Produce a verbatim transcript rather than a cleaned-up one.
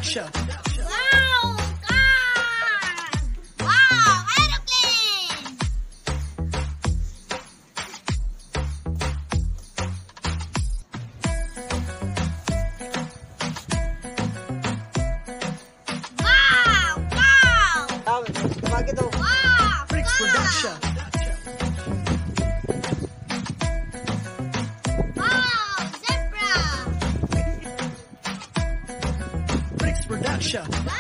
Production. Wow! Car! Wow! Aeroplane! Wow! Wow! Bakit daw? Wow! Bricks Car! Production. Wow! Zebra! Bricks Production. Wow!